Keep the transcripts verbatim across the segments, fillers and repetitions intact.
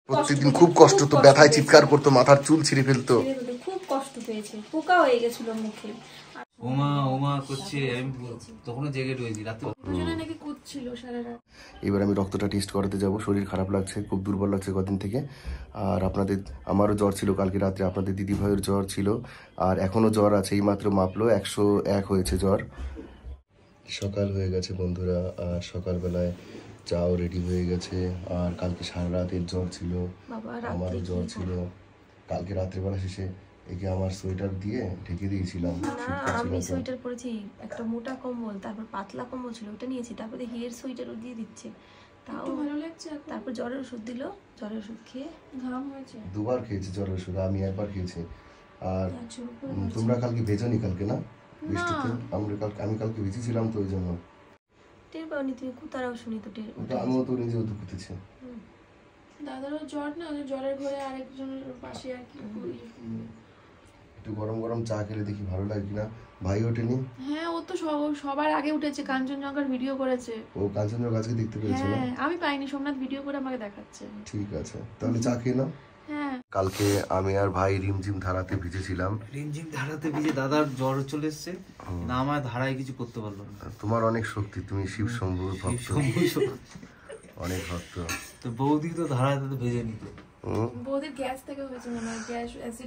প্রত্যেকদিন খুব কষ্ট তো, ব্যথায় চিৎকার করতো, মাথার চুল ছিঁড়ে ফেলতো, খুব কষ্ট পেয়েছে, পোকা হয়ে গেছিল মুখে। ওমা ওমা করছে, আমি তখনও জেগে রয়েছি রাতে, দুজনে নাকি কুদছিল সারা রাত। এবার আমি রক্তটা টেস্ট করাতে যাব। শরীর খারাপ লাগছে, খুব দুর্বল লাগছে কদিন থেকে। আর আপনাদের, আমারও জ্বর ছিল কালকে রাত্রে, আপনাদের দিদি ভাইয়ের জ্বর ছিল, আর এখনও জ্বর আছে, এইমাত্র মাপলো, একশো এক হয়েছে জ্বর। সকাল হয়ে গেছে বন্ধুরা, আর সকালবেলায় চাও রেডি হয়ে গেছে। আর কালকে সারা রাতের জ্বর ছিল, আমারও জ্বর ছিল। কালকে রাত্রেবেলা শেষে একে আমার সোয়েটার দিয়ে ঢেকে দিয়েছিলাম। আমি সোয়েটার পরেছি, একটা মোটা কম্বল, তারপর পাতলা কম্বল ছিল ওটা নিয়েছি, তারপরে হিয়ের সোয়েটারও দিয়ে দিচ্ছে, তাও ভালো লাগছে। তারপর জ্বরের ওষুধ দিল, জ্বরের ওষুধ খেয়ে ঘাম হয়েছে। দুবার খেয়েছি জ্বরের ওষুধ, আমি একবার খেয়েছি। আর তোমরা কালকে ভেজোনি কালকে না বৃষ্টিতে? আমরা কালকে, আমি কালকে ভিজেছিলাম তো ওই জন্য টের পাওনি তুমি, কুতারাও শুনি তো টের। আমিও তো নিজেও তো কুতেছি। দাদারও জ্বর না, জ্বরের ঘরে আরেকজনের পাশে আর কি। একটু গরম গরম চা খেলে দেখি ভালো লাগে কিনা। ভাই ওঠেনি? হ্যাঁ, ও তো সবার আগে উঠেছে, কাঞ্চনজঙ্ঘার ভিডিও করেছে। ও কাঞ্চনজঙ্ঘা আজকে দেখতে পেয়েছে না? হ্যাঁ, আমি পাইনি, সোমনাথ ভিডিও করে আমাকে দেখাচ্ছে। ঠিক আছে, তাহলে চা খেয়ে নাও। হ্যাঁ, কালকে আমি আর ভাই রিমঝিম ধারাতে ভিজেছিলাম। রিমঝিম ধারাতে ভিজে দাদার জ্বর চলে এসছে না, আমার ধারায় কিছু করতে পারলো না। তোমার অনেক শক্তি, তুমি শিব শম্ভুর ভক্ত, অনেক ভক্ত। তো বৌদি তো ধারাতে তো ভেজে নিত। বৌদির গ্যাস থেকে হয়েছে না, গ্যাস অ্যাসিড।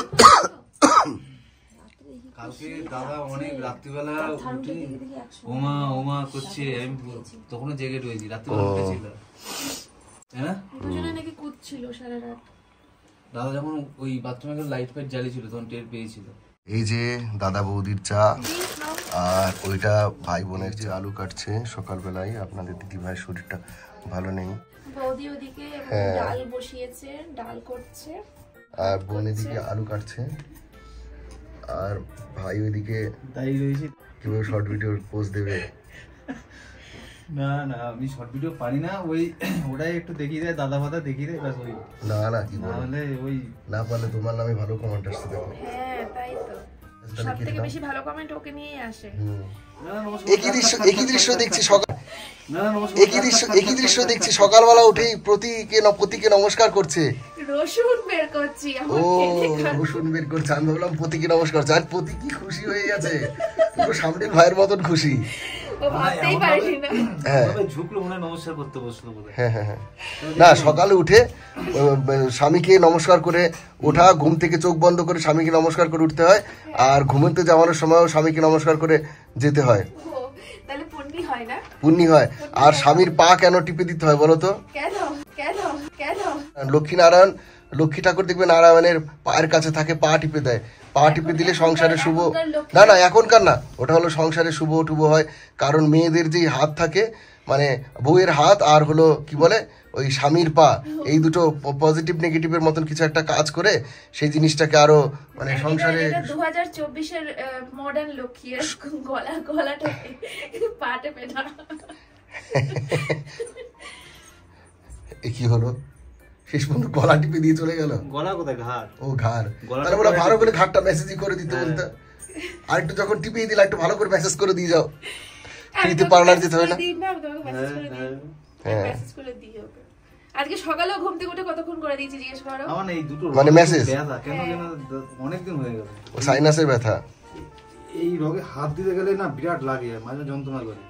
কালকে দাদা অনেক রাত্রিবেলা উঠে ওমা ওমা করছে, আমি তখনও জেগে রয়েছি, রাত্রিবেলা উঠেছিল। হ্যাঁ, দুজনে নাকি কুদছিল সারা রাত। দাদা যখন ওই বাথরুমে লাইট ফাইট জ্বালিয়েছিল তখন টের পেয়েছিল। এই যে দাদা বৌদির চা, আর ওইটা ভাই বোনের যে আলু কাটছে সকালবেলায়। আপনাদের দিদি ভাইয়ের শরীরটা ভালো নেই, বৌদি ওদিকে ডাল বসিয়েছে, ডাল করছে, আর বোন এদিকে আলু কাটছে, আর ভাই ওইদিকে তাই রয়েছে কিভাবে শর্ট ভিডিও পোস্ট দেবে। না না, আমি শর্ট ভিডিও পারি না, ওই ওটাই একটু দেখিয়ে দেয়, দাদা ফাদা দেখিয়ে দেয় ব্যাস। ওই না না কি বলে, ওই না পারলে তোমার নামে ভালো কমেন্ট আসছে দেখো। হ্যাঁ তাই তো, সবথেকে বেশি ভালো কমেন্ট ওকে নিয়েই আসে। একই দৃশ্য একই দৃশ্য দেখছি সকাল একই দৃশ্য একই দৃশ্য দেখছি সকালবেলা উঠেই প্রতীকে প্রতীকে নমস্কার করছে, রসুন বের করছি। ও রসুন বের করছে, আমি ভাবলাম প্রতীকে নমস্কার করছে। আর প্রতীক কি খুশি হয়ে গেছে, পুরো সামনের ভাইয়ের মতন খুশি। না সকালে উঠে স্বামীকে নমস্কার করে ওঠা, ঘুম থেকে চোখ বন্ধ করে স্বামীকে নমস্কার করে উঠতে হয়, আর ঘুমোতে যাওয়ানোর সময়ও স্বামীকে নমস্কার করে যেতে হয়, পুণ্যি হয়। আর স্বামীর পা কেন টিপে দিতে হয় বলো তো? লক্ষ্মী নারায়ণ, লক্ষ্মী ঠাকুর দেখবে নারায়ণের পায়ের কাছে থাকে, পা টিপে দেয়, পা টিপে দিলে সংসারে শুভ। না না এখনকার না, ওটা হলো সংসারে শুভ টুভ হয়। কারণ মেয়েদের যেই হাত থাকে, মানে বউয়ের হাত আর হলো কি বলে ওই স্বামীর পা, এই দুটো পজিটিভ নেগেটিভের মতন কিছু একটা কাজ করে, সেই জিনিসটাকে আরো মানে সংসারে। দু হাজার চব্বিশের মডার্ন লক্ষ্মী, গলা গলাটা পা টিপে না। এ কি হলো, শেষ পর্যন্ত গলা টিপে দিয়ে চলে গেল। গলা কোথায়, ঘাড়? ও ঘাড়, তাহলে বলে ভালো করে ঘাড়টা মেসেজই করে দিতে বলতে। আর একটু যখন টিপিয়ে দিলে একটু ভালো করে মেসেজ করে দিয়ে যাও, ফ্রিতে পার্লার যেতে হয় না। হ্যাঁ আজকে সকালেও ঘুম থেকে উঠে কতক্ষণ করে দিয়েছি জিজ্ঞেস করো। আমার এই দুটো মানে মেসেজ ব্যথা কেন যেন অনেক দিন হয়ে গেল, ও সাইনাসের ব্যথা। এই রোগে হাত দিতে গেলে না বিরাট লাগে, মাঝে যন্ত্রণা করে।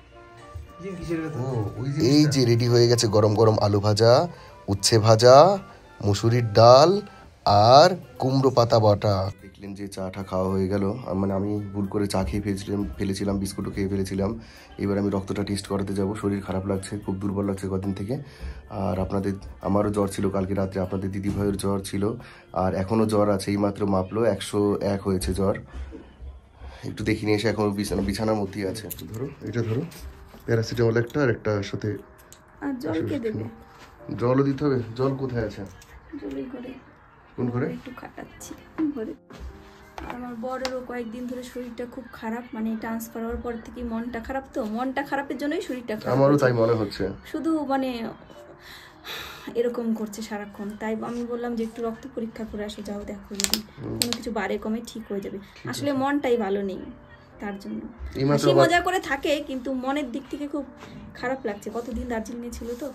এই যে রেডি হয়ে গেছে গরম গরম আলু ভাজা, উচ্ছে ভাজা, মুসুরির ডাল আর কুমড়ো পাতা বাটা। দেখলেন যে চাটা খাওয়া হয়ে গেল, মানে আমি ভুল করে চা খেয়ে ফেলেছিলাম ফেলেছিলাম বিস্কুটও খেয়ে ফেলেছিলাম। এবার আমি রক্তটা টেস্ট করাতে যাব। শরীর খারাপ লাগছে, খুব দুর্বল লাগছে কদিন থেকে। আর আপনাদের, আমারও জ্বর ছিল কালকে রাত্রে, আপনাদের দিদি ভাইয়ের জ্বর ছিল, আর এখনও জ্বর আছে, এইমাত্র মাপলো, একশো এক হয়েছে জ্বর। একটু দেখে নিয়ে এসে এখন বিছানা বিছানার মধ্যেই আছে। একটু ধরো, এটা ধরো, প্যারাসিটামল একটা, আর একটা সাথে আর জল কে দেবে? জলও দিতে হবে। জল কোথায় আছে? জলই করে। কোন করে? একটু খাটাচ্ছি করে। আর আমার বড়েরও কয়েকদিন ধরে শরীরটা খুব খারাপ, মানে ট্রান্সফার হওয়ার পর থেকে মনটা খারাপ, তো মনটা খারাপের জন্যই শরীরটা খারাপ। আমারও তাই মনে হচ্ছে, শুধু মানে এরকম করছে সারাক্ষণ। তাই আমি বললাম যে একটু রক্ত পরীক্ষা করে আসো, যাও দেখো যদি কোনো কিছু বাড়ে কমে ঠিক হয়ে যাবে। আসলে মনটাই ভালো নেই, তার জন্য হাসি মজা করে থাকে, কিন্তু মনের দিক থেকে খুব খারাপ লাগছে। কতদিন দার্জিলিংয়ে ছিল তো,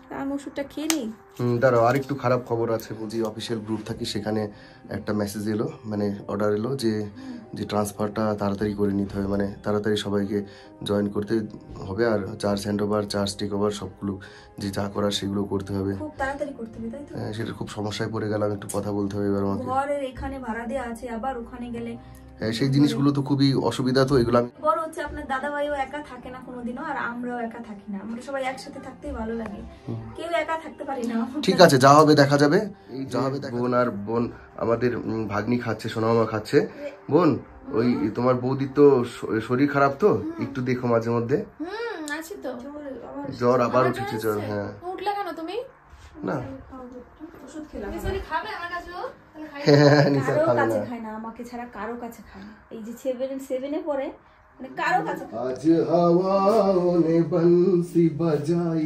আমি ওষুধটা খেয়ে নিই। হুম, দাঁড়াও, আর একটু খারাপ খবর আছে। বুঝি অফিসিয়াল গ্রুপ থাকি, সেখানে একটা মেসেজ এলো, মানে অর্ডার এলো যে যে ট্রান্সফারটা তাড়াতাড়ি করে নিতে হবে, মানে তাড়াতাড়ি সবাইকে জয়েন করতে হবে, আর charge hand over, charge take over সবগুলো যে যা করার সেগুলো করতে হবে। খুব তাড়াতাড়ি করতে হবে, তাই তো? হ্যাঁ, সেটা খুব সমস্যায় পড়ে গেলাম, একটু কথা বলতে হবে এবার আমাকে। ঘরের এখানে ভাড়া দেওয়া আছে, আবার ওখানে গেলে হ্যাঁ, সেই জিনিসগুলো তো খুবই অসুবিধা, তো এগুলো আমি বড় হচ্ছে আপনার দাদা ভাইও একা থাকে না কোনোদিনও, আর আমরাও একা থাকি না, আমরা সবাই একসাথে থাকতেই ভালো লাগে, কেউ একা থাকতে পারি না। ঠিক আছে, যা হবে দেখা যাবে। এই যা হবে বোন আর বোন আমাদের উম, ভাগ্নি খাচ্ছে, সোনামামা খাচ্ছে। বোন, ওই তোমার বৌদির তো শ- শরীর খারাপ, তো একটু দেখো মাঝে মধ্যে। হুম আছি তো। জ্বর আবার উঠেছে, জ্বর। হ্যাঁ, উঠলে কেন তুমি? না ওষুধ খেলাম, তুমি যদি খাবে আমার কাছেও তাহলে খাই। হ্যাঁ, নিশা কারো খাবে কাছে না। খায় না, আমাকে ছাড়া কারো কাছে খায় না। এই যে সেভেন সেভেনে পড়ে, মানে কারো কাছে খায় না। আজ হাওয়াओं ने बंसी बजाई।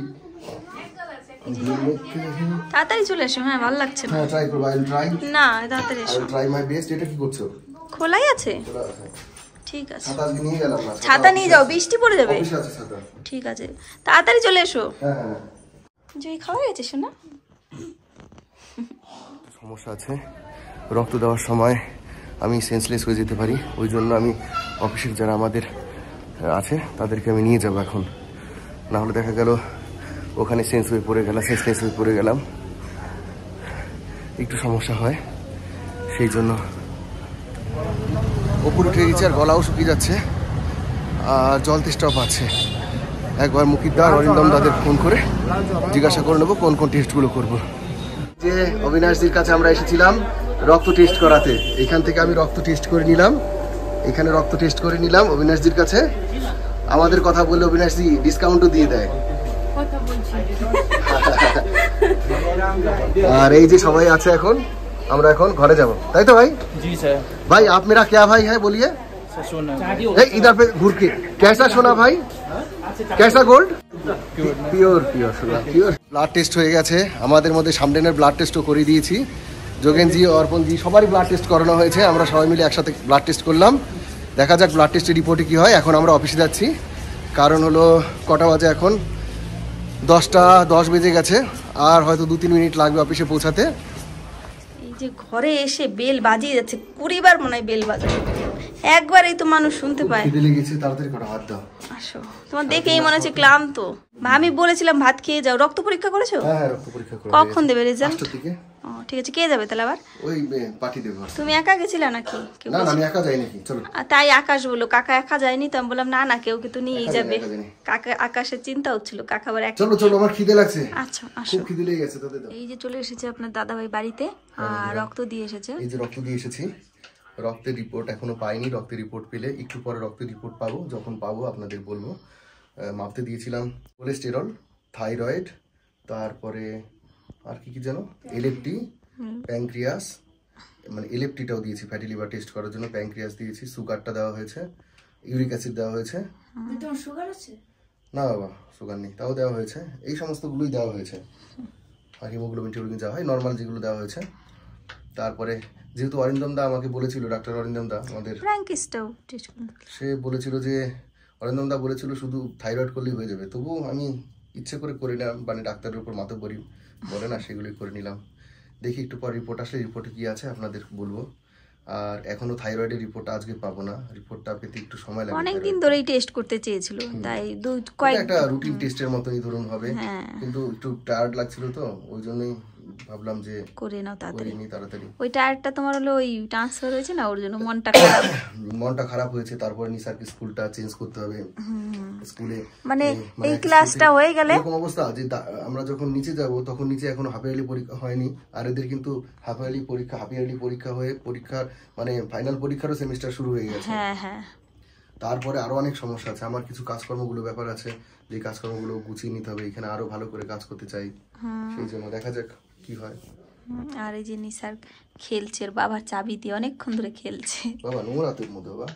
তাড়াতাড়ি চলে এসো, হ্যাঁ ভালো লাগছে না। হ্যাঁ, ট্রাই করব, আই উইল ট্রাই, না তাড়াতাড়ি আই এসো। Will try my best. এটা কি করছো? খোলাই আছে, খোলা আছে। ঠিক আছে। ছাতা আজকে নিয়ে গেলাম না। ছাতা নিয়ে যাও, বৃষ্টি পড়ে যাবে। অফিসে আছে ছাতা। ঠিক আছে, তাড়াতাড়ি চলে এসো। হ্যাঁ হ্যাঁ। জয় খাওয়া গেছে শোনা? সমস্যা আছে, রক্ত দেওয়ার সময় আমি সেন্সলেস হয়ে যেতে পারি, ওই জন্য আমি অফিসের যারা আমাদের আছে তাদেরকে আমি নিয়ে যাব এখন, না হলে দেখা গেল ওখানে সেন্স হয়ে পড়ে গেলাম, সেন্সলেস হয়ে পড়ে গেলাম, একটু সমস্যা হয়, সেই জন্য ওপরে উঠে গেছে আর গলাও শুকিয়ে যাচ্ছে আর জল তেষ্টাও পাচ্ছে। একবার মুকিদ্দার অরিন্দম দাদের ফোন করে জিজ্ঞাসা করে নেবো কোন কোন টেস্টগুলো করবো। যে অবিনাশজির কাছে আমরা এসেছিলাম রক্ত টেস্ট করাতে, এখান থেকে আমি রক্ত টেস্ট করে নিলাম, এখানে রক্ত টেস্ট করে নিলাম অবিনাশজির কাছে। আমাদের কথা বললে অবিনাশজি ডিসকাউন্টও দিয়ে দেয়। আর এই যে সবাই আছে, এখন আমরা এখন ঘরে যাব, তাই তো ভাই? जी सर। भाई आप मेरा क्या भाई है बोलिए? सोना ए, इधर पे घूर के कैसा सोना भाई, कैसा গোল্ড? পিওর পিওর সোনা, পিওর। ব্লাড টেস্ট হয়ে গেছে আমাদের মধ্যে, সামডেনের ব্লাড টেস্টও করে দিয়েছি, যোগেনজি অর্পণজি সবারই ব্লাড টেস্ট করানো হয়েছে, আমরা সবাই মিলে একসাথে ব্লাড টেস্ট করলাম। দেখা যাক ব্লাড টেস্টের রিপোর্টে কী হয়। এখন আমরা অফিসে যাচ্ছি, কারণ হলো কটা বাজে এখন, দশটা দশ বেজে গেছে, আর হয়তো দু তিন মিনিট লাগবে অফিসে পৌঁছাতে। এই যে ঘরে এসে বেল বাজিয়ে যাচ্ছে, কুড়ি বার মনে হয় বেল বাজাবে, একবারই তো মানুষ শুনতে পায়। খিদে লেগেছে, তাড়াতাড়ি কটা ভাত দাও। আসো, তোমার দেখেই মনে হচ্ছে ক্লান্ত। আমি বলেছিলাম ভাত খেয়ে যাও। রক্ত পরীক্ষা করেছো? হ্যাঁ হ্যাঁ, রক্ত পরীক্ষা করে কখন দেবে রেজাল্ট? পাঁচটার দিকে। ও ঠিক আছে, কে যাবে তাহলে আবার? ওই পাঠিয়ে দেবো। তুমি একা গেছিলে নাকি? কেউ না না, আমি একা যাই নাকি, চলো। আর তাই আকাশ বললো কাকা একা যায়নি, তো আমি বললাম না না, কেউ কিন্তু নিয়েই একা যাবে। যায়নি, একা যায়নি। কাকা আকাশের চিন্তা হচ্ছিল কাকা আবার একা। চলো চলো, আমার খিদে লাগছে, আচ্ছা আসো। খুব খিদে লেগে গেছে তাদের। এই যে চলে এসেছে আপনার দাদাভাই বাড়িতে, আর রক্ত দিয়ে এসেছে। এই যে রক্ত দিয়ে এসেছি, রক্তের রিপোর্ট এখনো পাইনি, রক্তের রিপোর্ট পেলে একটু পরে রক্তের রিপোর্ট পাবো, যখন পাবো আপনাদের বলবো। আহ, মাপতে দিয়েছিলাম কোলেস্টেরল, থাইরয়েড, তারপরে আর কি কি জানো, এলএফটি, প্যানক্রিয়াস, মানে এলএফটিটাও দিয়েছি ফ্যাটি লিভার টেস্ট করার জন্য, প্যানক্রিয়াস দিয়েছি, সুগারটা দেওয়া হয়েছে, ইউরিক অ্যাসিড দেওয়া হয়েছে। তোমার সুগার আছে? না বাবা, সুগার নেই, তাও দেওয়া হয়েছে, এই সমস্তগুলোই দেওয়া হয়েছে। আর হিমোগ্লোবিন টিমোগ্লোবিন যা হয় নর্মাল যেগুলো দেওয়া হয়েছে। তারপরে যেহেতু অরিন্দম দা আমাকে বলেছিল, ডাক্তার অরিন্দম দা আমাদের, ফ্র্যাঙ্কিসটাও টেস্ট করুন। সে বলেছিল যে অরিন্দম দা বলেছিল শুধু থাইরয়েড করলেই হয়ে যাবে, তবুও আমি ইচ্ছে করে করে নিলাম, মানে ডাক্তারের উপর মাতব্বরি বলে না, সেগুলোই করে নিলাম। দেখি একটু পর রিপোর্ট আসলে রিপোর্টে কি আছে আপনাদের বলবো। আর এখনো থাইরয়েডের রিপোর্টটা আজকে পাবো না, রিপোর্টটা পেতে একটু সময় লাগবে। অনেকদিন ধরেই টেস্ট করতে চেয়েছিল, তাই দু এটা কয়েক একটা রুটিন টেস্টের মতোই ধরুন হবে, হ্যাঁ। কিন্তু একটু টায়ার্ড লাগছিল, তো ওই জন্যই ভাবলাম যে করে নাও তাড়াতাড়ি। করিনি তাড়াতাড়ি। ওই টায়ারটা তোমার হলো ওই ট্রান্সফার হয়েছে না, ওর জন্য মনটা খারাপ। মনটা খারাপ হয়েছে, তারপরে নিসারকে স্কুলটা চেঞ্জ করতে হবে, স্কুলে মানে এই- মানে এই স্কুল ক্লাসটা থেকে হয়ে গেলে এরকম অবস্থা যে দা- আমরা যখন নিচে যাব তখন নিচে এখনো হাফ ইয়ারলি পরীক্ষা হয়নি, আর এদের কিন্তু হাফ ইয়ারলি পরীক্ষা হাফ ইয়ারলি পরীক্ষা হয়ে পরীক্ষার মানে ফাইনাল পরীক্ষারও সেমিস্টার শুরু হয়ে গেছে। হ্যাঁ হ্যাঁ, তারপরে আরো অনেক সমস্যা আছে, আমার কিছু কাজকর্মগুলো ব্যাপার আছে, যে কাজকর্মগুলো গুছিয়ে নিতে হবে, এখানে আরো ভালো করে কাজ করতে চাই, সেই জন্য দেখা যাক কি হয়। হুম, আর এই যে নিসার খেলছে, ওর বাবার চাবি দিয়ে অনেকক্ষণ ধরে খেলছে। বাবা নোংরা তোর মধ্যে বাবা,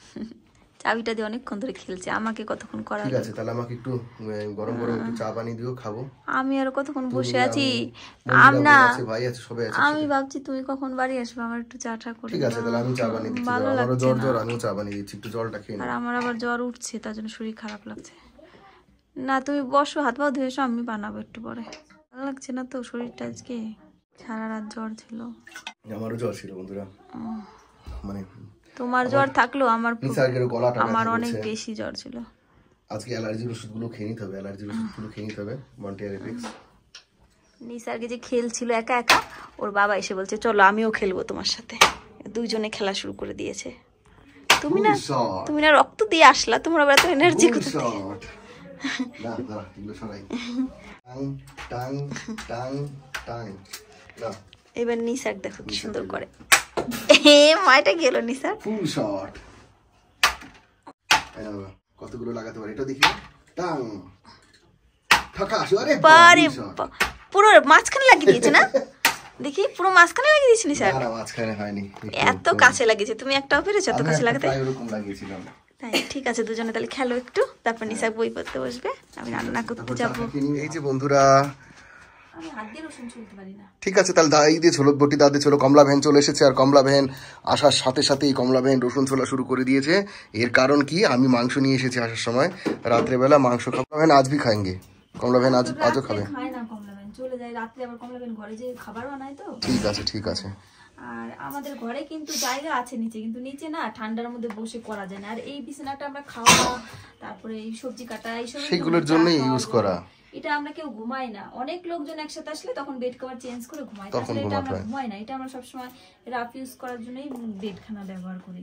চাবিটা দিয়ে অনেকক্ষণ ধরে খেলছে, আমাকে কতক্ষণ করা ঠিক আছে তাহলে আমাকে একটু আহ, গরম গরম একটু চা বানিয়ে দিও, খাবো। আমি আর কতক্ষণ বসে তুমি, আছি। আমি, আম মন্দিরা না, বোন আছে, ভাই আছে, সবাই আছে আমি একসাথে। ভাবছি তুমি কখন বাড়ি আসবে, আমার একটু চা টা করে ঠিক আছে দাও। তাহলে আমি চা বানিয়ে দিচ্ছি, ভালো আমারও লাগছে জ্বর না। জ্বর, আমিও চা বানিয়ে দিচ্ছি, একটু জলটা খেয়ে আর নাও। আমার আবার জ্বর উঠছে, তার জন্য শরীর খারাপ লাগছে। না তুমি বসো, হাত পা ধুয়ে এসো, আমি বানাবো একটু পরে। ভালো লাগছে না তো শরীরটা, আজকে সারা রাত জ্বর ছিল। আমারও জ্বর ছিল বন্ধুরা, মানে তোমার জ্বর থাকলেও আমার নিসার্গের গলাটা আমার ব্যথা অনেক করছে। বেশি জ্বর ছিল। আজকে অ্যালার্জির ওষুধগুলো খেয়ে নিতে হবে, অ্যালার্জির ওষুধগুলো খেয়ে নিতে হবে, মন্টিয়ারেফিক্স। নিসার্গে যে খেলছিল একা একা, ওর বাবা এসে বলছে চলো আমিও খেলবো তোমার সাথে। দুইজনে খেলা শুরু করে দিয়েছে। তুমি না তুমি না রক্ত দিয়ে আসলা, তোমার আবার এত এনার্জি কোথায়? না দাঁড়া, এগুলো সরাই। টাং টাং টাং টাং না। এবার নিসার্গ দেখো কি সুন্দর করে। এ মাইটা গেল নিসার্গ। ফুল শট। এই না বাবা, কতগুলো লাগাতে পারি এটা দেখি। টাং ঠাকাশ, আরে বারে পুরো মাঝখানে লাগিয়ে দিয়েছে না? দেখি পুরো মাঝখানে লাগিয়ে দিয়েছি নিসার্গ। না মাঝখানে হয়নি, এত কাছে লাগিয়েছে, তুমি একটাও পেরেছো এত কাছে লাগাতে? আমি এরকম লাগিয়েছিলাম। তাই ঠিক আছে, দুজনে তাহলে খেলো একটু, তারপর নিসার্গ বই পড়তে বসবে, আমি রান্না করতে যাবো। এই যে বন্ধুরা, আমি হাত দিয়ে রসুন ছুলতে পারি না। ঠিক আছে তাহলে দাই দিয়ে ছোলো, বটি দাদি ছোলো। কমলা ভ্যান চলে এসেছে, আর কমলা ভ্যান আসার সাথে সাথেই কমলা ভ্যান রসুন ছোলা শুরু করে দিয়েছে। এর কারণ কি, আমি মাংস নিয়ে এসেছি আসার সময়, রাত্রেবেলা মাংস। কমলা ভ্যান আজ ভি খাएंगे, কমলা ভ্যান আজ আজও খাবে। খায় না কমলা ভ্যান, চলে যায় রাত্রে, আবার কমলা ভ্যান ঘরে যে খাবার বানায় তো। ঠিক আছে ঠিক আছে। আর আমাদের ঘরে কিন্তু জায়গা আছে নিচে, কিন্তু নিচে না ঠান্ডার মধ্যে বসে করা যায় না। আর এই বিছানাটা আমরা খাওয়া, তারপরে এই সবজি কাটা, এইসব সেগুলোর জন্যই ইউজ করা। এটা আমরা কেউ ঘুমাই না, অনেক লোকজন একসাথে আসলে তখন বেড কভার চেঞ্জ করে ঘুমাই, তখন আসলে এটা আমরা ঘুমাতে হয়। ঘুমাই না, এটা আমরা সবসময় রাফ ইউজ করার জন্যই বেডখানা ব্যবহার করি।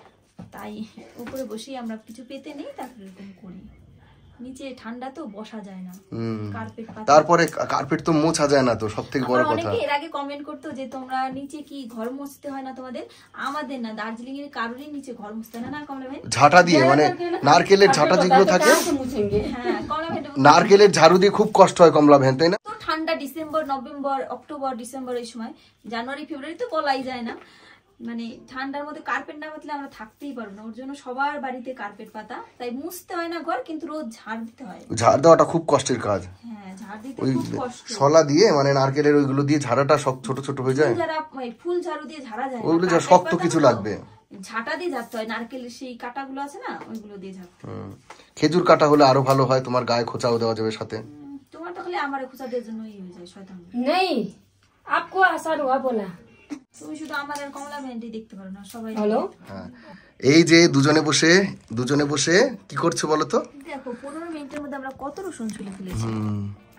তাই উপরে বসেই আমরা কিছু পেতে নেই, তারপরে এরকম করি। নিচে ঠান্ডা তো বসা যায় না, কার্পেট পাতা। তারপরে কার্পেট তো মোছা যায় না, তো সব থেকে বড় আবার কথা। অনেকে এর আগে কমেন্ট করতো যে তোমরা নিচে কি ঘর মুছতে হয় না তোমাদের? আমাদের না, দার্জিলিং এর কারোরই নিচে ঘর মুছতে হয় না, না কমলা ভাই? ঝাঁটা দিয়ে, মানে নারকেলের ঝাঁটা যেগুলো থাকে, হ্যাঁ কমলা ভাই। নারকেলের ঝাড়ু দিয়ে খুব কষ্ট হয় কমলা ভ্যান, তাই না? তো ঠান্ডা ডিসেম্বর, নভেম্বর, অক্টোবর, ডিসেম্বর এই সময়, জানুয়ারি ফেব্রুয়ারি তো বলাই যায় না। মানে ঠান্ডার মধ্যে কার্পেট না পাতলে আমরা থাকতেই পারবো না, ওর জন্য সবার বাড়িতে কার্পেট পাতা। তাই মুছতে হয় না ঘর, কিন্তু রোজ ঝাড় দিতে হয়। ঝাড় দেওয়াটা খুব কষ্টের কাজ। হ্যাঁ ঝাড় দিতে ওই খুব কষ্ট। শলা দিয়ে, মানে নারকেলের ওইগুলো দিয়ে ঝাড়াটা সব ছোট ছোট হয়ে যায়। ফুল ঝাড়া, ওই ফুল ঝাড়ু দিয়ে ঝাড়া যায় না, ওইগুলো যা কার্পেট শক্ত পাতা কিছু তো লাগবে। ঝাঁটা দিয়ে ঝাড়তে হয়, নারকেলের সেই কাঁটাগুলো আছে না, ওইগুলো দিয়ে ঝাড়তে হয়। হুম। খেজুর কাটা হলে আরো ভালো হয়, তোমার গায়ে খোঁচাও দেওয়া যাবে সাথে। উম, তোমার তো খালি আমার খোঁচা দেওয়ার জন্যই হয়ে যায় শয়তান। नहीं आपको आसान हुआ बोला। তুমি শুধু আমার আর কমলা ভ্যানটি দেখতে পারো না, সবাই हेलो হ্যাঁ, এই যে দুজনে বসে দুজনে বসে কি করছো বলো তো? দেখো পনেরো মিনিটের মধ্যে আমরা কত রসুন ছুলে ফেলেছি। হুম।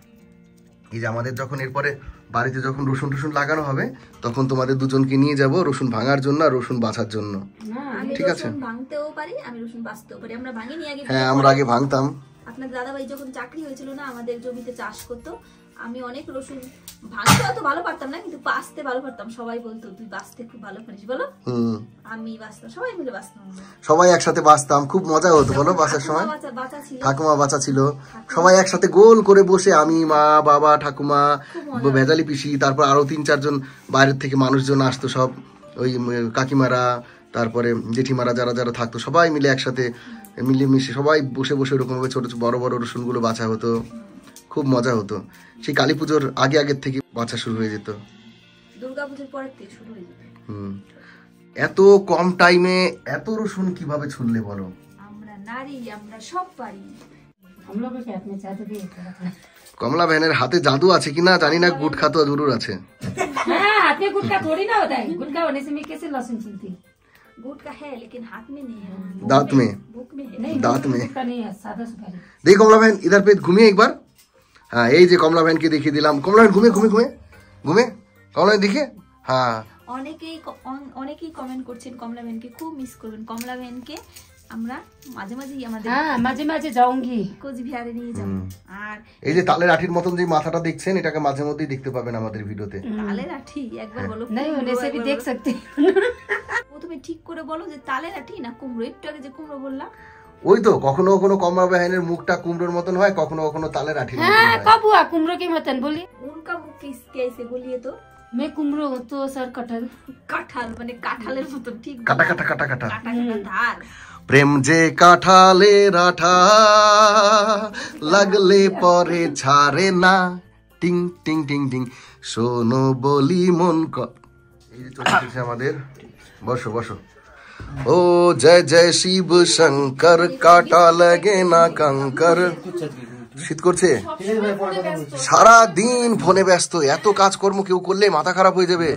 এই যে আমাদের যখন এরপরে বাড়িতে যখন রসুন টসুন লাগানো হবে, তখন তোমাদের দুজনকে নিয়ে যাব রসুন ভাঙার জন্য আর রসুন বাছার জন্য। আমি ঠিক আছে। রসুন ভাঙতেও পারি, আমি রসুন বাছতেও পারি। আমরা ভাঙিনি আগে। হ্যাঁ আমরা আগে ভাঙতাম। আপনার দাদাভাই যখন চাকরি হয়েছিল না, আমাদের জমিতে চাষ করতো, আমি অনেক রসুন ভাঙতে অত ভালো পারতাম না, কিন্তু বাছতে ভালো পারতাম। সবাই বলতো তুই বাছতে খুব ভালো পারিস, বলো। হুম। আমি বাছতাম, সবাই মিলে বাছতাম। সবাই একসাথে বাছতাম, খুব মজা হতো বলো বাছার সময়। বাছা বাছা ছিল, ঠাকুমা বাছা ছিল, সবাই একসাথে গোল করে বসে, আমি, মা, বাবা, ঠাকুমা, ভেজালি পিসি, তারপর আরো তিন চারজন বাইরের থেকে মানুষজন আসতো, সব ওই কাকিমারা, তারপরে জেঠিমারা, যারা যারা থাকতো, সবাই মিলে একসাথে মিলেমিশে সবাই বসে বসে ওরকম ভাবে ছোট ছোট বড় বড় রসুনগুলো বাছা হতো, খুব মজা হতো। সেই কালী পুজোর আগে আগের থেকে বাছা শুরু হয়ে যেত, দুর্গাপুজোর পরের থেকে শুরু হয়ে যেত। হুম। এত কম টাইমে এত রসুন কিভাবে ছুললে বলো? আমরা নারী, আমরা সব পারি। हम लोग के हाथ में जादू भी होता है। কমলা ভ্যানের হাতে জাদু আছে কিনা জানি না, গুটখা তো জরুর আছে। हाँ हाथ में गुटका थोड़ी ना होता है, गुटका होने से मैं कैसे लहसुन छीलती? गुटखा है लेकिन हाथ में नहीं है, दांत में, बुक में है। नहीं दांत में। गुटका नहीं है, सादा सुपारी। देख कमला बहन इधर पे घूमिए एक बार। हाँ এই যে কমলা ভ্যানকে দেখিয়ে দিলাম। কমলা ভ্যান ঘুমে ঘুমে ঘুমে ঘুমে কমলা ভ্যান দেখে। হ্যাঁ অনেকেই ক- অন- অনেকেই কমেন্ট করছেন কমলা ভ্যানকে খুব মিস করবেন। কমলা ভ্যানকে আমরা মাঝে মাঝেই আমাদের हाँ माझे माझे जाऊंगी। কোচবিহারে নিয়ে যাব। আর এই যে তালের আঠির মতন যে মাথাটা দেখছেন, এটাকে মাঝে মধ্যেই দেখতে পাবেন আমাদের ভিডিওতে। তালের আঠি একবার বলো, नहीं होने से भी একবার देख বলো। सकते। প্রথমে ঠিক করে বলো যে তালের আঠি না কুমড়ো। একটু আগে যে কুমড়ো বললাম, ওই তো কখনো কখনো কমলা ভ্যানের মুখটা কুমড়োর মতন হয়, কখনো কখনো তালের আঠির মতন हाँ হয়। कब हुआ कुमड़ो के मतन बोली? उनका मुख किस कैसे बोलिए तो? मैं कुमड़ो हूँ तो सर कटहल। কাঁঠাল মানে কাঁঠালের মতো, ঠিক কাটা কাটা কাটা কাটা। কাটা কাটা ধার। প্রেম যে কাঁঠালের আঠা, লাগলে পরে ছাড়ে না, টিং টিং টিং টিং, শোনো বলি মন ক। এই যে চলে এসেছে আমাদের, বসো বসো। ও জয় জয় শিব শঙ্কর, কাটা লাগে না কঙ্কর। শীত করছে? সারা দিন ফোনে ব্যস্ত, এত কাজকর্ম কেউ করলে মাথা খারাপ হয়ে যাবে।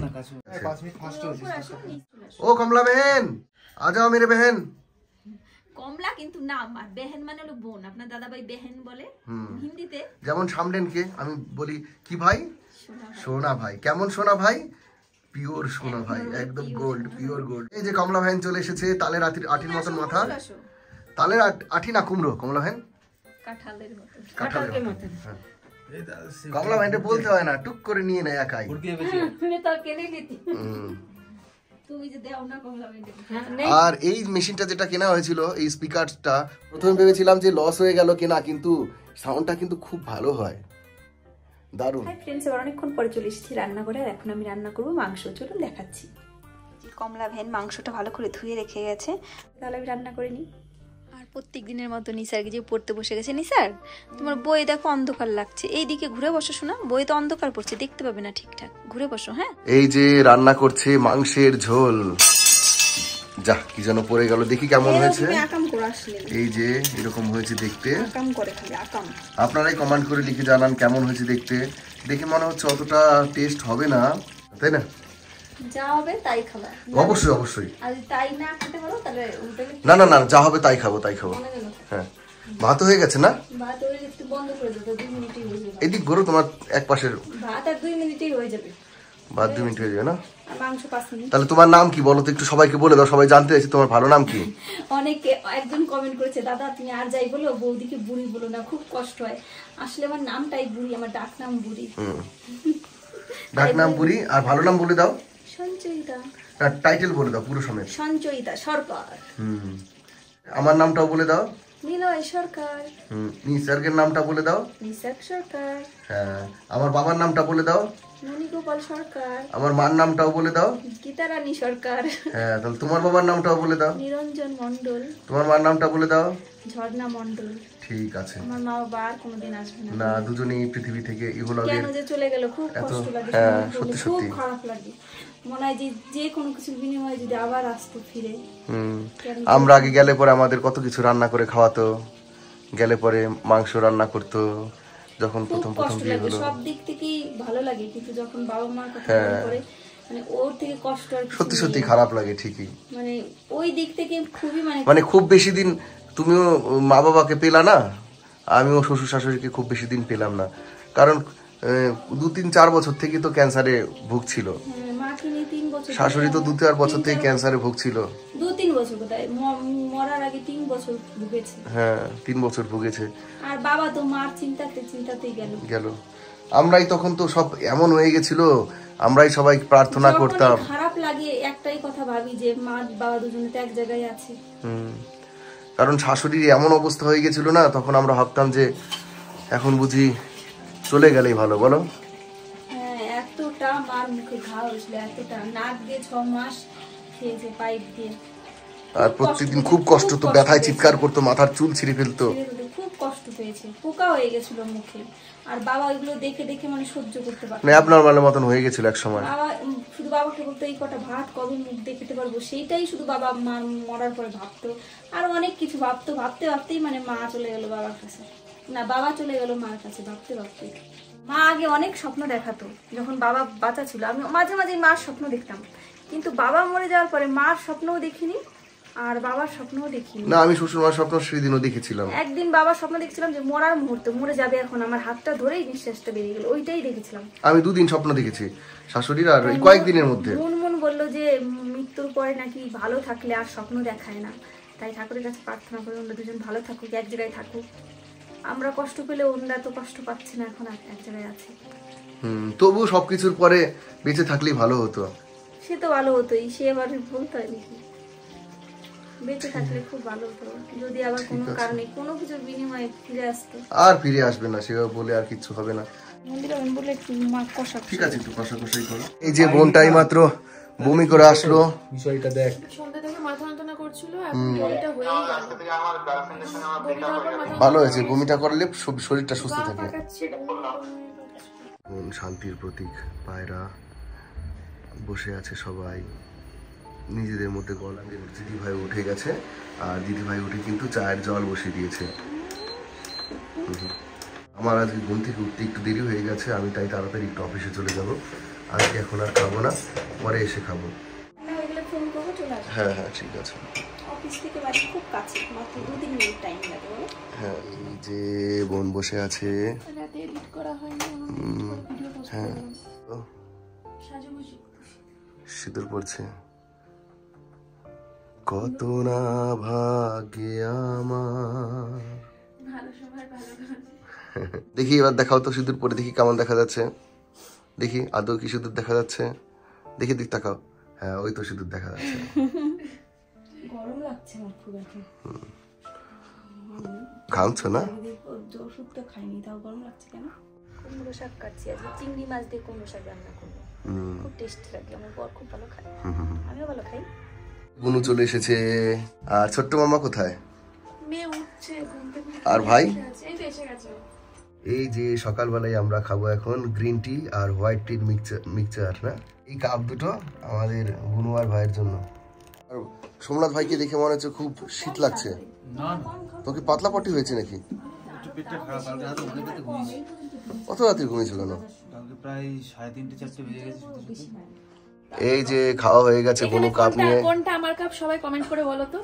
ও কমলা বেহেন, আ যাও মেরে বেহেন। কমলা কিন্তু নাম, আর বেহেন মানে হলো বোন। আপনার দাদা ভাই বেহেন বলে হিন্দিতে। যেমন সামডেনকে আমি বলি কি ভাই, সোনা ভাই। কেমন সোনা ভাই? পিওর সোনা ভাই, একদম গোল্ড, পিওর গোল্ড। এই যে কমলা ভাইন চলে এসেছে, তালের আটির আটির মতন মাথা। তালের আটি না কুমড়ো, কমলা ভাইন কাঁঠালের মতন। কাঁঠালের মতন। কমলা ভাইনটা বলতে হয় না, টুক করে নিয়ে নেয় একাই। আর এই মেশিনটা যেটা কেনা হয়েছিল, এই স্পিকারটা, প্রথমে ভেবেছিলাম যে লস হয়ে গেল কেনা, কিন্তু সাউন্ডটা কিন্তু খুব ভালো হয়, দারুণ। হাই ফ্রেন্ডস, এবার অনেকক্ষণ পরে চলে এসেছি রান্না করে। আর এখন আমি রান্না করবো মাংস, চলুন দেখাচ্ছি। কমলা ভ্যান মাংসটা ভালো করে ধুয়ে রেখে গেছে, তাহলে আমি রান্না করে নিই। আর প্রত্যেক দিনের মতো নিসারকে যে পড়তে বসে গেছে। নিসার, তোমার বই দেখো অন্ধকার লাগছে, এইদিকে ঘুরে বসো শোনা, বই তো অন্ধকার পড়ছে, দেখতে পাবে না ঠিকঠাক, ঘুরে বসো। হ্যাঁ, এই যে রান্না করছে মাংসের ঝোল, যা কি যেন পড়ে গেল, দেখি কেমন হয়েছে। এই যে এরকম হয়েছে দেখতে, আপনারাই কমেন্ট করে লিখে জানান কেমন হয়েছে দেখতে। দেখে মনে হচ্ছে অতটা টেস্ট হবে না, তাই না? যা হবে তাই খাবা, অবশ্যই অবশ্যই। আর তাই না খেতে পারো তাহলে না না না, যা হবে তাই খাবো, তাই খাবো। হ্যাঁ, ভাত হয়ে গেছে না? ভাত হয়ে গেছে, বন্ধ করে দাও, দুই মিনিটই হয়ে যাবে। এদিক ঘোরো, তোমার এক পাশের ভাত আর দুই মিনিটেই হয়ে যাবে। ভাত দুই মিনিট হয়ে যাবে না? মাংস পাঁচ মিনিট। তাহলে তোমার নাম কি বলো তো, একটু সবাইকে বলে দাও, সবাই জানতে চাইছে তোমার ভালো নাম কি। অনেকে একজন কমেন্ট করেছে, দাদা তুমি আর যাই বলো, বৌদিকে বুড়ি বলো না, খুব কষ্ট হয়। আসলে আমার নামটাই বুড়ি, আমার ডাক নাম বুড়ি। ডাক নাম বুড়ি, আর ভালো নাম বলে দাও। সঞ্চয়িতা। না, টাইটেল বলে দাও পুরো সমেত। সঞ্চয়িতা সরকার। হুম, আমার নামটাও বলে দাও। নিলয় সরকার। হুম, নিসর্গের নামটা বলে দাও। নিসর্গ সরকার। হ্যাঁ, আমার বাবার নামটা বলে দাও। মণিগোপাল সরকার। আমার মার নামটাও বলে দাও। গীতারানী সরকার। হ্যাঁ, তাহলে তোমার বাবার নামটাও বলে দাও। নিরঞ্জন মণ্ডল। তোমার মার নামটা বলে দাও। ঝর্ণা মণ্ডল। ঠিক আছে। আমার মা বাবা আর কোনোদিন আসবে না। না, দুজনেই পৃথিবী থেকে ইহলোকে কেন যে চলে গেল, খুব কষ্ট লাগে, হ্যাঁ, খুব সত্যি সত্যি খারাপ লাগে। মনে হয় যে যে কোনো কিছুর বিনিময়ে যদি আবার আসতো ফিরে। হুম, আমরা আগে গেলে পরে আমাদের কত কিছু রান্না করে খাওয়াতো, গেলে পরে মাংস রান্না করতো, যখন প্রথম প্রথম কষ্ট বিয়ে লাগে, হলো। সব দিক থেকেই ভালো লাগে, কিন্তু যখন বাবা মার কথা মনে পড়ে, মানে ওর থেকে কষ্ট আর কিছু সত্যি নেই। সত্যি খারাপ লাগে ঠিকই। মানে ওই দিক থেকে খুবই মানে মানে খুব বেশি দিন তুমিও মা বাবাকে পেলা না, আমিও শ্বশুর শাশুড়িকে খুব বেশি দিন পেলাম না, কারণ আহ, দু তিন চার বছর থেকে তো ক্যান্সারে ভুগছিল। হ্যাঁ, মাকে নিয়ে তিন বছর, শাশুড়ি তো দু চার বছর থেকে ক্যান্সারে ভুগছিল। দু তিন বছর কোথায়, ম- মরার আগে তিন বছর ভুগেছে। হ্যাঁ, তিন বছর ভুগেছে। আর বাবা তো মার চিন্তাতে চিন্তাতেই গেল গেল আমরাই তখন তো সব এমন হয়ে গেছিল, আমরাই সবাই প্রার্থনা যখনই করতাম। খারাপ লাগে একটাই কথা ভাবি যে মা বাবা দুজনে তো এক জায়গায় আছে। হুম, কারণ শাশুড়ির এমন অবস্থা হয়ে গেছিল না, তখন আমরা ভাবতাম যে এখন বুঝি চলে গেলেই ভালো, বলো। হ্যাঁ, এতটা মার মুখে ঘা হয়েছিল, এতটা নাক দিয়ে ছ মাস খেয়েছে পাইপ দিয়ে। আর প্রত্যেকদিন খুব কষ্ট তো, ব্যথায় চিৎকার করতো, মাথার চুল ছিঁড়ে ফেলতো, খুব কষ্ট পেয়েছে, পোকা হয়ে গেছিল মুখে। আর বাবা ওইগুলো দেখে দেখে মানে সহ্য করতে পারতো মানে আপনার মালের মতন হয়ে গেছিল এক সময়। বাবা উম, শুধু বাবাকে বলতো এই কটা ভাত কবে মুখ দিয়ে খেতে পারবো, সেইটাই শুধু বাবা মা মরার পরে ভাবতো। আর অনেক কিছু ভাবতো, ভাবতে ভাবতেই মানে মা চলে গেল বাবার কাছে, না বাবা চলে গেল মার কাছে, ভাবতে ভাবতে। মা আগে অনেক স্বপ্ন দেখাতো, যখন বাবা বাচ্চা ছিল আমি মাঝে মাঝে মার স্বপ্ন দেখতাম, কিন্তু বাবা মরে যাওয়ার পরে মার স্বপ্নও দেখিনি আর বাবার স্বপ্নও দেখিনি। না, আমি শ্বশুর মার স্বপ্ন সেদিনও দেখেছিলাম। একদিন বাবার স্বপ্ন দেখছিলাম যে মরার মুহূর্ত, মরে যাবে এখন, আমার হাতটা ধরেই নিঃশ্বাসটা বেরিয়ে গেল, ওইটাই দেখেছিলাম। আমি দুদিন স্বপ্ন দেখেছি শাশুড়ির, আর এই কয়েকদিনের মধ্যে। মুনমুন বললো যে মৃত্যুর পরে নাকি ভালো থাকলে আর স্বপ্ন দেখায় না, তাই ঠাকুরের কাছে প্রার্থনা করে ওরা দুজন ভালো থাকুক, এক জায়গায় থাকুক। আমরা কষ্ট পেলে ওরা তো কষ্ট পাচ্ছে না, এখন এক জায়গায় আছে। হুম, তবু সবকিছুর পরে বেঁচে থাকলেই ভালো হতো। সে তো ভালো হতোই, সে আবার বলতে হয় নাকি, বেঁচে থাকলে খুব ভালো হতো, যদি আবার কোনো কারণে কোনো কিছুর বিনিময়ে ফিরে আসতো। আর ফিরে আসবে না, সেভাবে বলে আর কিছু হবে না। মন্দিরে বলে একটু মা কষা, ঠিক আছে, একটু কষাকষাই করো। এই যে বোনটাই মাত্র বমি করে আসলো, বিষয়টা দেখ। সন্ধ্যা থেকে মাথা যন্ত্রণা করছিল, এখন বমিটা হয়েই গেল। বমিটা হওয়ার পর মাথা ভালো হয়েছে, বমিটা করলে সব- শরীরটা সুস্থ থাকে। পাকাচ্ছে, মন শান্তির প্রতীক পায়রা বসে আছে, সবাই নিজেদের মধ্যে গলা। দিদি ভাই উঠে গেছে, আর দিদি ভাই উঠে কিন্তু চায়ের জল বসিয়ে দিয়েছে। হুম। আমার আজকে ঘুম থেকে উঠতে একটু দেরি হয়ে গেছে, আমি তাই তাড়াতাড়ি একটু অফিসে চলে যাব। আজকে এখন আর খাবো না, পরে এসে খাবো। ফোন করবো, চলে আসবো। হ্যাঁ হ্যাঁ ঠিক আছে। অফিস থেকে বাড়ি খুব কাছে, মাত্র দু তিন মিনিট টাইম লাগে বলো। হ্যাঁ এই যে বোন বসে আছে। রাতে এডিট করা হয়নি, ভিডিও পোস্ট হ্যাঁ করলাম। সাজুগুজু শীতল পড়ছে। কত না ভাগ্যে আমার। ভালো সবার ভালো গান। দেখি এবার দেখাও তো সিঁদুর পরে, দেখি কেমন দেখা যাচ্ছে। দেখি আদৌ কি সিঁদুর দেখা যাচ্ছে, দেখি দিক তাকাও। হ্যাঁ ওই তো সিঁদুর দেখা যাচ্ছে। গরম লাগছে আমার খুব এখন। ঘামছো না? ওষুধ তো খাইনি, তাও গরম লাগছে কেন? কুমড়ো শাক কাটছি আজকে, চিংড়ি মাছ দিয়ে কুমড়ো শাক রান্না করবো, খুব টেস্টি লাগে। আমার বর খুব ভালো খায়, আমিও ভালো খাই। বুনু চলে এসেছে। আর ছোট্ট মামা কোথায়? মেয়ে উঠছে ঘুম থেকে। আর ভাই? এই তো এসে গেছে। এই যে সকালবেলায় আমরা খাবো এখন গ্রিন টি আর হোয়াইট টির মিক্সচার মিক্সচার না। এই কাপ দুটো আমাদের বুনু আর ভাইয়ের জন্য। আর সোমনাথ ভাইকে দেখে মনে হচ্ছে খুব শীত লাগছে। না না, তোকে পাতলা পটি হয়েছে নাকি? একটু পেটটা খারাপ, কালকে রাতে অনেক রাতে ঘুমিয়েছি। কত রাতে ঘুমিয়েছিল না? কালকে প্রায় সাড়ে তিনটে চারটে বেজে গেছে শুতে শুতে। এই যে খাওয়া হয়ে গেছে, বুনু কাপ কোনটা নিয়ে। কোনটা আমার কাপ সবাই কমেন্ট করে বলো তো।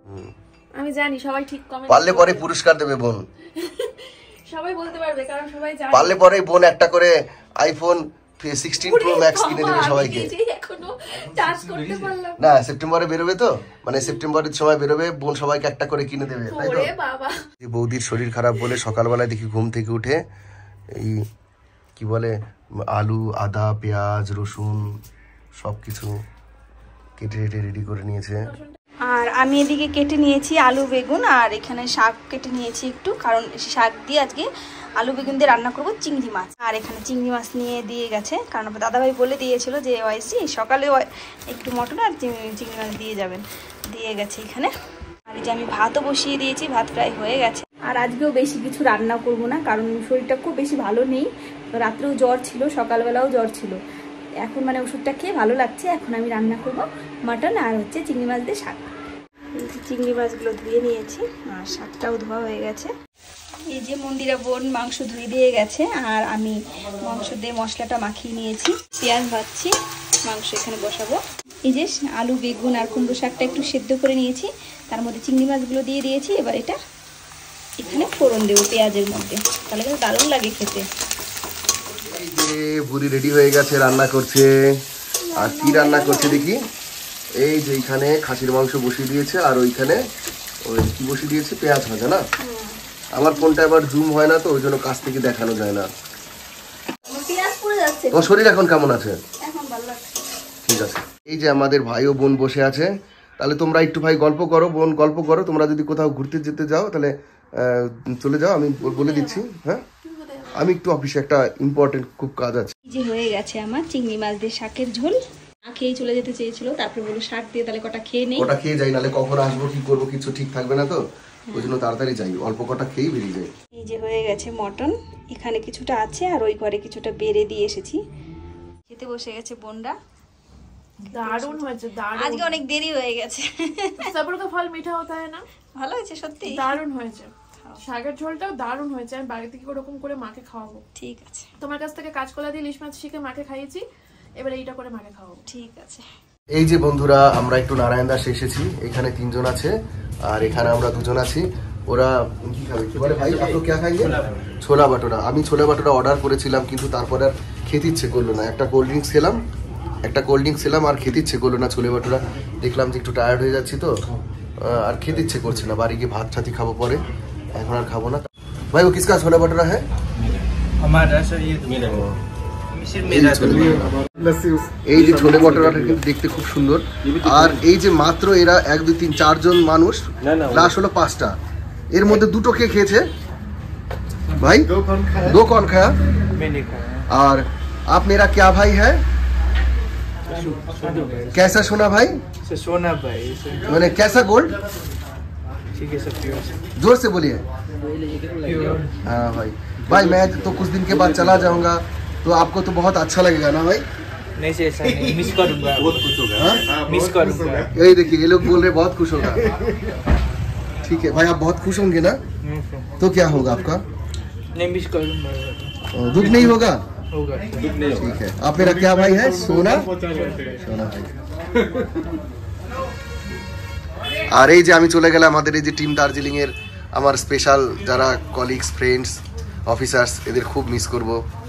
আমি জানি সবাই ঠিক কমেন্ট পারলে পরে পুরস্কার দেবে বোন, সবাই বলতে পারবে কারণ সবাই জানে। পারলে পরে বোন একটা করে আইফোন সিক্সটিন প্রো ম্যাক্স কিনে দেবে সবাইকে। এখনো টাচ করতে পারলাম না সেপ্টেম্বরে বেরোবে তো, মানে সেপ্টেম্বরের সময় বেরোবে, বোন সবাইকে একটা করে কিনে দেবে, তাই তো? ওরে বাবা, যে বৌদির শরীর খারাপ বলে সকালবেলায় দেখি ঘুম থেকে উঠে এই কি বলে আলু, আদা, পেঁয়াজ, রসুন সব কিছু কেটে কেটে রেডি করে নিয়েছে। আর আমি এদিকে কেটে নিয়েছি আলু বেগুন, আর এখানে শাক কেটে নিয়েছি একটু, কারণ শাক দিয়ে আজকে আলু বেগুন দিয়ে রান্না করব চিংড়ি মাছ। আর এখানে চিংড়ি মাছ নিয়ে দিয়ে গেছে, কারণ দাদাভাই বলে দিয়েছিল যে ওয়াইসি সকালে একটু মটন আর চিংড়ি মাছ দিয়ে যাবেন, দিয়ে গেছে এখানে। আর এই যে আমি ভাতও বসিয়ে দিয়েছি, ভাত প্রায় হয়ে গেছে। আর আজকেও বেশি কিছু রান্না করব না, কারণ শরীরটা খুব বেশি ভালো নেই। রাত্রেও জ্বর ছিল, সকালবেলাও জ্বর ছিল, এখন মানে ওষুধটা খেয়ে ভালো লাগছে। এখন আমি রান্না করব মাটন আর হচ্ছে চিংড়ি মাছ দিয়ে শাক। চিংড়ি মাছগুলো ধুয়ে নিয়েছি আর শাকটাও ধোয়া হয়ে গেছে। এই যে মন্দিরা বোন মাংস ধুয়ে দিয়ে গেছে, আর আমি মাংস দিয়ে মশলাটা মাখিয়ে নিয়েছি, পেঁয়াজ ভাজছি, মাংস এখানে বসাবো। এই যে আলু বেগুন আর কুমড়ো শাকটা একটু সেদ্ধ করে নিয়েছি, তার মধ্যে চিংড়ি মাছগুলো দিয়ে দিয়েছি। এবার এটা এখানে ফোড়ন দেবো পেঁয়াজের মধ্যে, তাহলে কিন্তু দারুণ লাগে খেতে। এই যে বুড়ি রেডি হয়ে গেছে, রান্না করছে। আর কি রান্না করছে দেখি? এই যে এখানে খাসির মাংস বসিয়ে দিয়েছে, আর ওইখানে ওই কি বসিয়ে দিয়েছে, পেঁয়াজ ভাজা না। আমার ফোনটা এবার জুম হয় না তো, ওই জন্য কাছ থেকে দেখানো যায় না। পেঁয়াজ পুড়ে যাচ্ছে, তোমার শরীর এখন কেমন আছে? এখন ভালো লাগছে। ঠিক আছে। এই যে আমাদের ভাই ও বোন বসে আছে, তাহলে তোমরা একটু ভাই গল্প করো, বোন গল্প করো। তোমরা যদি কোথাও ঘুরতে যেতে যাও তাহলে চলে যাও, আমি বলে দিচ্ছি। হ্যাঁ আমি একটু অফিসে একটা ইম্পর্টেন্ট খুব কাজ আছে। এই যে হয়ে গেছে আমার চিংড়ি মাছ দিয়ে শাকের ঝোল। না খেয়ে চলে যেতে চেয়েছিল, তারপরে বলো শাক দিয়ে তাহলে কটা খেয়ে নেই। কটা খেয়ে যাই, নাহলে কখন আসবো কি করবো কিছু ঠিক থাকবে না তো, ওই জন্য তাড়াতাড়ি যাই, অল্প কটা খেয়েই বেরিয়ে যাই। এই যে হয়ে গেছে মটন, এখানে কিছুটা আছে আর ওই ঘরে কিছুটা বেড়ে দিয়ে এসেছি। খেতে বসে গেছে বোনরা। দারুণ হয়েছে, দারুণ। আজকে অনেক দেরি হয়ে গেছে। সবর কা ফল মিঠা হতা হয় না। ভালো হয়েছে সত্যি, দারুণ হয়েছে। শাকের ঝোলটাও দারুণ হয়েছে। আমি বাড়ি থেকে ওরকম করে মাকে খাওয়াবো। ঠিক আছে, তোমার কাছ থেকে কাঁচকলা দিয়ে ইলিশ মাছ শিখে মাকে খাইয়েছি, এবার এইটা করে মাকে খাওয়াবো। ঠিক আছে। এই যে বন্ধুরা আমরা একটু নারায়ণ দাস এসেছি, এখানে তিনজন আছে আর এখানে আমরা দুজন আছি। ওরা কি খাবে, কি বলে ভাই আপনি কি খাইয়ে? ছোলা বাটোরা। আমি ছোলা বাটোরা অর্ডার করেছিলাম, কিন্তু তারপরে আর খেতে ইচ্ছে করলো না। একটা কোল্ড ড্রিঙ্কস খেলাম একটা কোল্ড ড্রিঙ্কস খেলাম আর খেতে ইচ্ছে করলো না ছোলে বাটোরা। দেখলাম যে একটু টায়ার্ড হয়ে যাচ্ছি তো, আর খেতে ইচ্ছে করছে না। বাড়ি গিয়ে ভাত ঠাতি খাবো পরে, এখন আর খাবো না। ভাই ও কিসকা ছোলা বাটোরা হ্যাঁ? এই যে ছোলে বাটোরাটা কিন্তু দেখতে খুব সুন্দর। আর এই যে মাত্র এরা এক দুই তিন চারজন মানুষ, লাস্ট হলো পাঁচটা, এর মধ্যে দুটো কে খেয়েছে ভাই? দো কন খায়া? আর आप मेरा क्या भाई है? कैसा सोना भाई? सोना भाई मैंने कैसा गोल्ड? ठीक है सब प्योर जोर से बोलिए। हाँ भाई भाई मैं तो कुछ दिन के बाद चला जाऊंगा, तो आपको तो बहुत अच्छा लगेगा ना भाई? नहीं से ऐसा नहीं, मिस करूंगा, बहुत खुश होगा, मिस करूंगा। यही देखिए ये लोग बोल रहे बहुत खुश होगा। ठीक है भाई आप बहुत खुश होंगे ना, तो क्या होगा आपका? नहीं मिस कर दूंगा दुख नहीं होगा? होगा ठीक है। आप मेरा क्या भाई है? सोना সোনা ভাই। আর এই যে আমি চলে গেলাম আমাদের এই যে টিম দার্জিলিং এর আমার স্পেশাল যারা কলিগস ফ্রেন্ডস অফিসার্স এদের খুব মিস করব।